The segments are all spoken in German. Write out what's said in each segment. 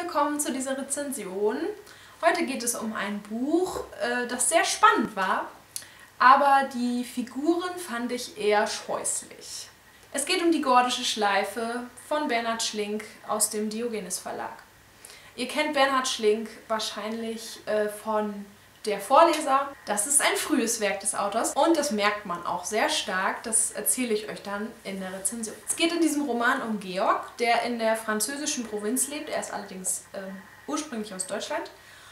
willkommen zu dieser Rezension. Heute geht es um ein Buch, das sehr spannend war, aber die Figuren fand ich eher scheußlich. Es geht um die Gordische Schleife von Bernhard Schlink aus dem Diogenes Verlag. Ihr kennt Bernhard Schlink wahrscheinlich von Der Vorleser. Das ist ein frühes Werk des Autors und das merkt man auch sehr stark. Das erzähle ich euch dann in der Rezension. Es geht in diesem Roman um Georg, der in der französischen Provinz lebt. Er ist allerdings ursprünglich aus Deutschland.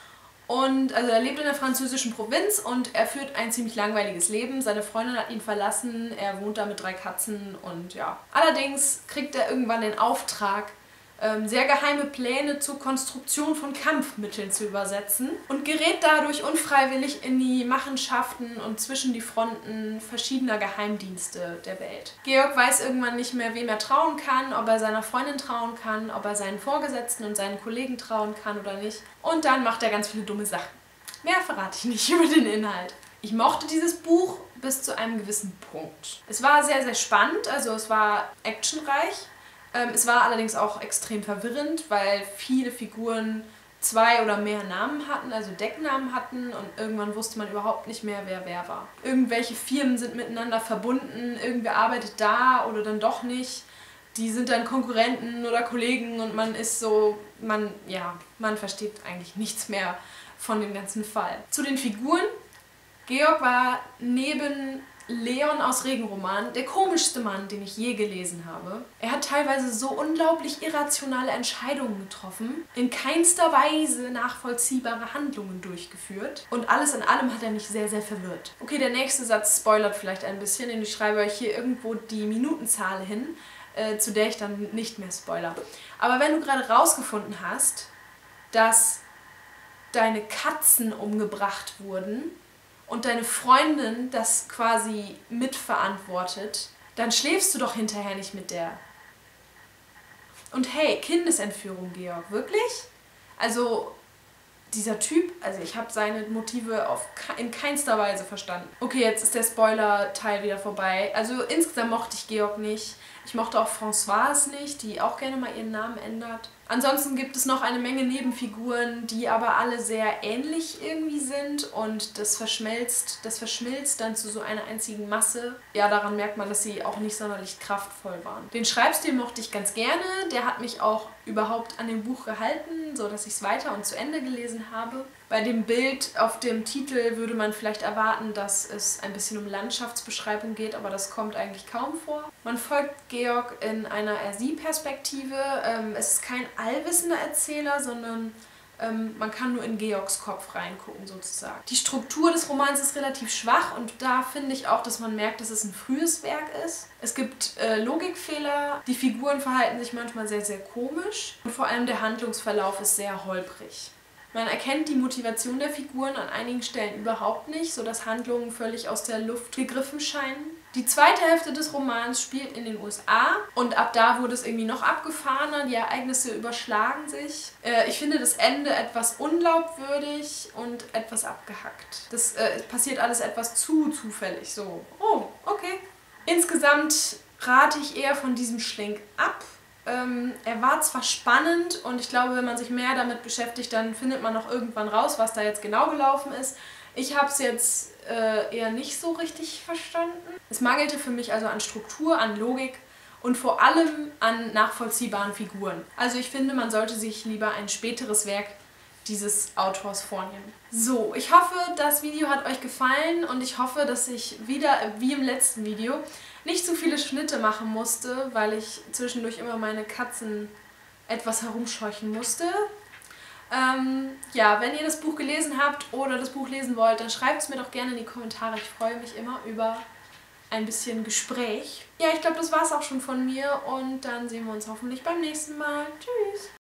Und also er lebt in der französischen Provinz und er führt ein ziemlich langweiliges Leben. Seine Freundin hat ihn verlassen, er wohnt da mit 3 Katzen und ja. Allerdings kriegt er irgendwann den Auftrag, sehr geheime Pläne zur Konstruktion von Kampfmitteln zu übersetzen und gerät dadurch unfreiwillig in die Machenschaften und zwischen die Fronten verschiedener Geheimdienste der Welt. Georg weiß irgendwann nicht mehr, wem er trauen kann, ob er seiner Freundin trauen kann, ob er seinen Vorgesetzten und seinen Kollegen trauen kann oder nicht. Und dann macht er ganz viele dumme Sachen. Mehr verrate ich nicht über den Inhalt. Ich mochte dieses Buch bis zu einem gewissen Punkt. Es war sehr, sehr spannend, also es war actionreich. Es war allerdings auch extrem verwirrend, weil viele Figuren 2 oder mehr Namen hatten, also Decknamen hatten und irgendwann wusste man überhaupt nicht mehr, wer war. Irgendwelche Firmen sind miteinander verbunden, irgendwer arbeitet da oder dann doch nicht. Die sind dann Konkurrenten oder Kollegen und man ist so, man versteht eigentlich nichts mehr von dem ganzen Fall. Zu den Figuren. Georg war neben Leon aus Regenroman der komischste Mann, den ich je gelesen habe. Er hat teilweise so unglaublich irrationale Entscheidungen getroffen, in keinster Weise nachvollziehbare Handlungen durchgeführt und alles in allem hat er mich sehr, sehr verwirrt. Okay, der nächste Satz spoilert vielleicht ein bisschen, denn ich schreibe euch hier irgendwo die Minutenzahl hin, zu der ich dann nicht mehr spoiler. Aber wenn du gerade rausgefunden hast, dass deine Katzen umgebracht wurden, und deine Freundin das quasi mitverantwortet, dann schläfst du doch hinterher nicht mit der. Und hey, Kindesentführung, Georg, wirklich? Also, dieser Typ, also ich habe seine Motive in keinster Weise verstanden. Okay, jetzt ist der Spoiler-Teil wieder vorbei. Also insgesamt mochte ich Georg nicht. Ich mochte auch Françoise nicht, die auch gerne mal ihren Namen ändert. Ansonsten gibt es noch eine Menge Nebenfiguren, die aber alle sehr ähnlich irgendwie sind und das verschmilzt dann zu so einer einzigen Masse. Ja, daran merkt man, dass sie auch nicht sonderlich kraftvoll waren. Den Schreibstil mochte ich ganz gerne, der hat mich auch überhaupt an dem Buch gehalten, so dass ich es weiter und zu Ende gelesen habe. Bei dem Bild auf dem Titel würde man vielleicht erwarten, dass es ein bisschen um Landschaftsbeschreibung geht, aber das kommt eigentlich kaum vor. Man folgt Georg in einer Er-Sie-Perspektive. Es ist kein allwissender Erzähler, sondern man kann nur in Georgs Kopf reingucken sozusagen. Die Struktur des Romans ist relativ schwach und da finde ich auch, dass man merkt, dass es ein frühes Werk ist. Es gibt Logikfehler, die Figuren verhalten sich manchmal sehr, sehr komisch und vor allem der Handlungsverlauf ist sehr holprig. Man erkennt die Motivation der Figuren an einigen Stellen überhaupt nicht, sodass Handlungen völlig aus der Luft gegriffen scheinen. Die zweite Hälfte des Romans spielt in den USA und ab da wurde es irgendwie noch abgefahrener, die Ereignisse überschlagen sich. Ich finde das Ende etwas unglaubwürdig und etwas abgehackt. Das passiert alles etwas zu zufällig, so. Oh, okay. Insgesamt rate ich eher von diesem Schlink ab. Er war zwar spannend und ich glaube, wenn man sich mehr damit beschäftigt, dann findet man noch irgendwann raus, was da jetzt genau gelaufen ist. Ich habe es jetzt eher nicht so richtig verstanden. Es mangelte für mich also an Struktur, an Logik und vor allem an nachvollziehbaren Figuren. Also ich finde, man sollte sich lieber ein späteres Werk dieses Autors vornehmen. So, ich hoffe, das Video hat euch gefallen und ich hoffe, dass ich wieder, wie im letzten Video, nicht so viele Schnitte machen musste, weil ich zwischendurch immer meine Katzen etwas herumscheuchen musste. Ja, wenn ihr das Buch gelesen habt oder das Buch lesen wollt, dann schreibt es mir doch gerne in die Kommentare. Ich freue mich immer über ein bisschen Gespräch. Ja, ich glaube, das war es auch schon von mir und dann sehen wir uns hoffentlich beim nächsten Mal. Tschüss!